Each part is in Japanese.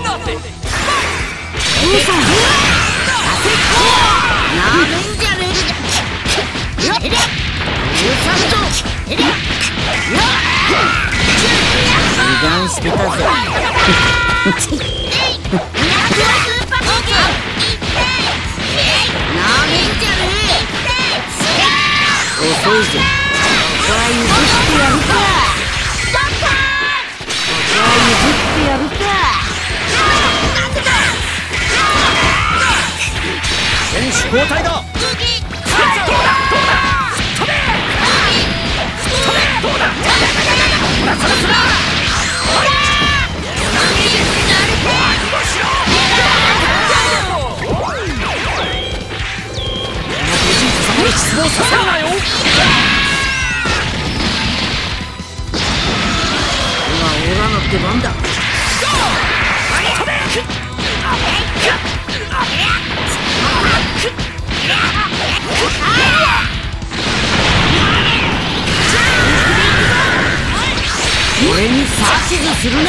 してたぜ。遅いぜ。ここは譲ってやるか。選手交代だ。失望させるなよ。今オラの出番だ。俺に指図するな。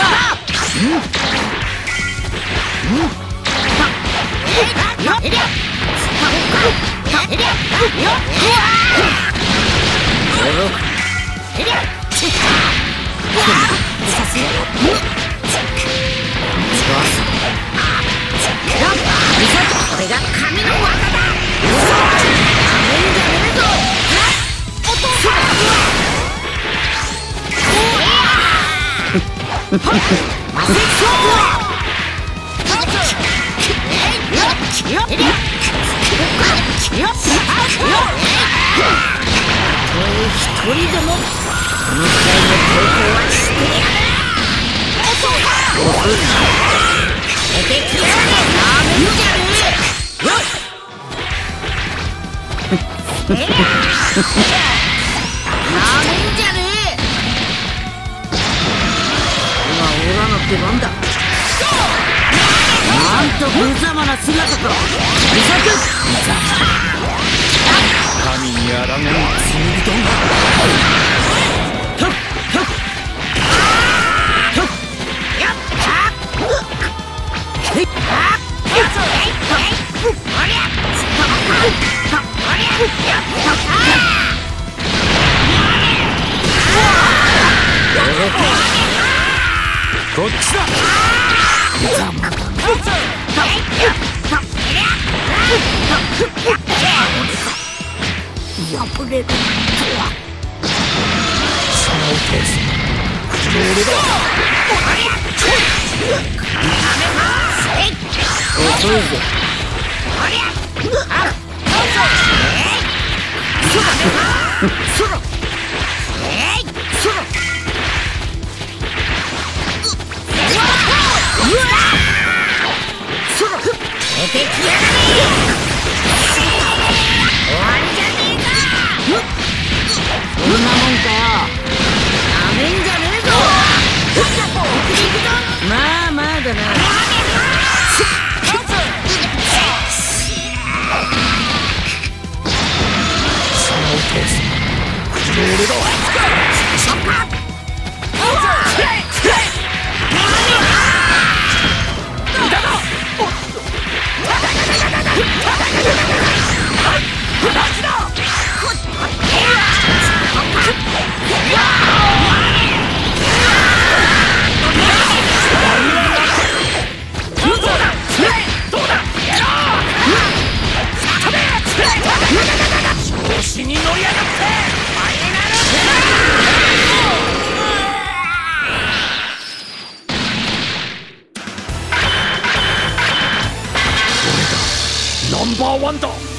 これが神の技だ。一人でもこのくらいの抵抗はしてやる。出てきやがれ。なめんじゃねえ。なめんじゃねえ。今オラの出番だ。なんと無様な姿か。神にあらがう罪人が。こっちだ。破れるとは。そのペース口の俺だ。遅いぜ。出てきやがれ。終わりじゃねえか。そんなもんかよ。なめんじゃねえぞ。まあまあだな。そのペース口の俺だ。調子に乗り上がってナンバーワンだ。